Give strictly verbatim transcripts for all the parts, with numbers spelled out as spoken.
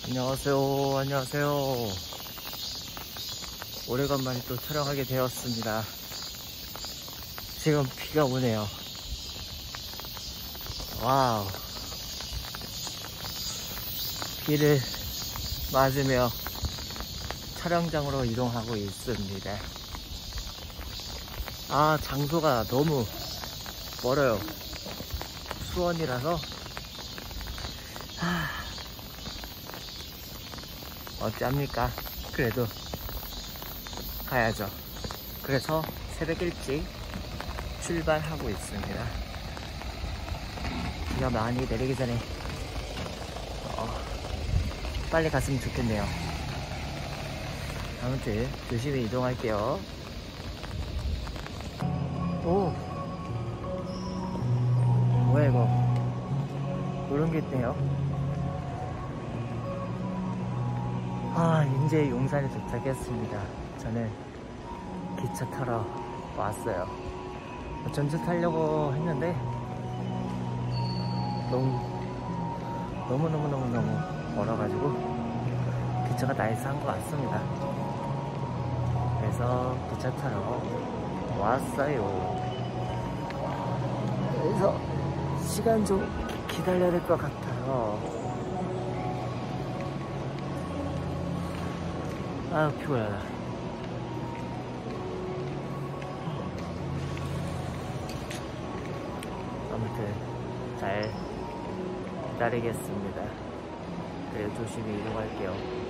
안녕하세요. 안녕하세요. 오래간만에 또 촬영하게 되었습니다. 지금 비가 오네요. 와우. 비를 맞으며 촬영장으로 이동하고 있습니다. 아, 장소가 너무 멀어요. 수원이라서 하... 어찌합니까? 그래도 가야죠. 그래서 새벽 일찍 출발하고 있습니다. 비가 많이 내리기 전에 어, 빨리 갔으면 좋겠네요. 아무튼 조심히 이동할게요. 오, 뭐야 이거? 노란 게 있네요. 아, 이제 용산에 도착했습니다. 저는 기차 타러 왔어요. 전주 타려고 했는데 너무 너무너무너무너무 멀어가지고 기차가 나이스한 것 같습니다. 그래서 기차 타러 왔어요. 그래서 시간 좀 기다려야 될 것 같아요. 아, 피곤하다. 아무튼 잘 기다리겠습니다. 그래, 조심히 이동할게요.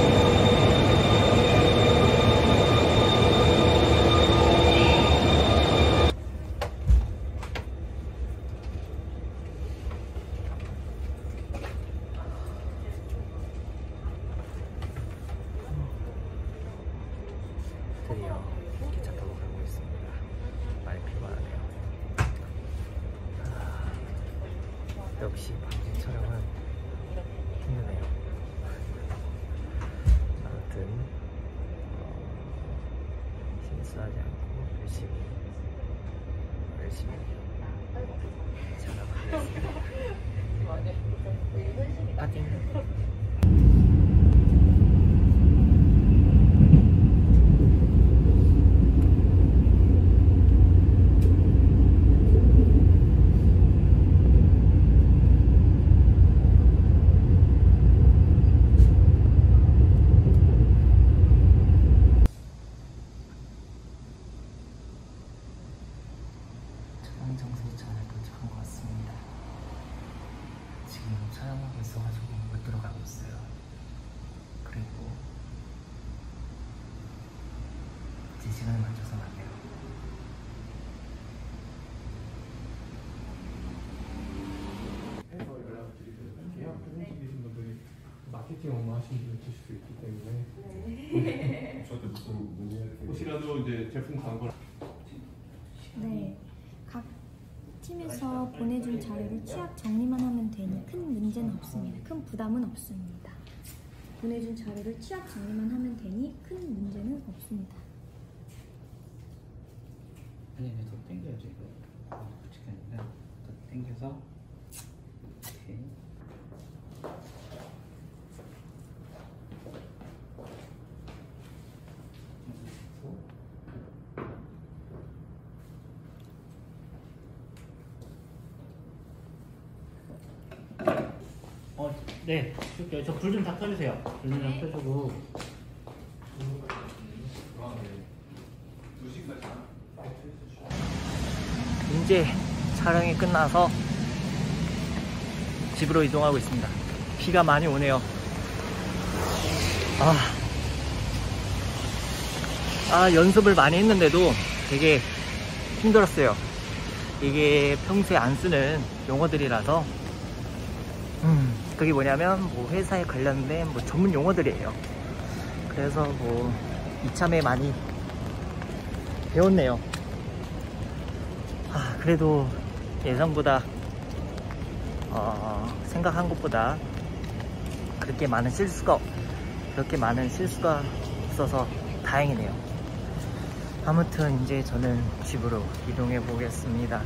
드디어 기차 타고 가고 있습니다. 많이 피곤하네요. 아, 역시 방송 촬영은 힘드네요. 아무튼 어, 실수하지 않고 열심히 열심히 촬영하겠습니다. 파이팅! 촬영장소에 잘 도착한 것 같습니다. 지금 촬영하고 있어가지고 못 들어가고 있어요. 그리고 제 시간에 맞춰서 갈게요. 해서 연락드리도록 할게요. 계신 분들이 마케팅 업무 하시는 분이 계실 수 있기 때문에 저한테 무슨 문의 혹시라도 이제 제품 광고 네, 각 팀에서 보내준 자료를 취약 정리만 하면 되니 큰 문제는 없습니다. 큰 부담은 없습니다. 보내준 자료를 취약 정리만 하면 되니 큰 문제는 없습니다. 아니, 아니, 더 당겨야죠, 이거. 그렇게 아니라 더 당겨서 이렇게. 어, 네, 줄게요. 저 불 좀 다 켜주세요. 불 좀 다 켜주고. 이제 촬영이 끝나서 집으로 이동하고 있습니다. 비가 많이 오네요. 아, 아 연습을 많이 했는데도 되게 힘들었어요. 이게 평소에 안 쓰는 용어들이라서 음, 그게 뭐냐면 뭐 회사에 관련된 뭐 전문 용어들이에요. 그래서 뭐 이참에 많이 배웠네요. 아, 그래도 예상보다 어, 생각한 것보다 그렇게 많은 실수가 그렇게 많은 실수가 없어서 다행이네요. 아무튼 이제 저는 집으로 이동해 보겠습니다.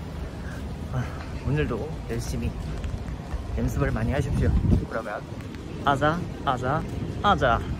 아, 오늘도 열심히 연습을 많이 하십시오. 그러면 아자 아자 아자.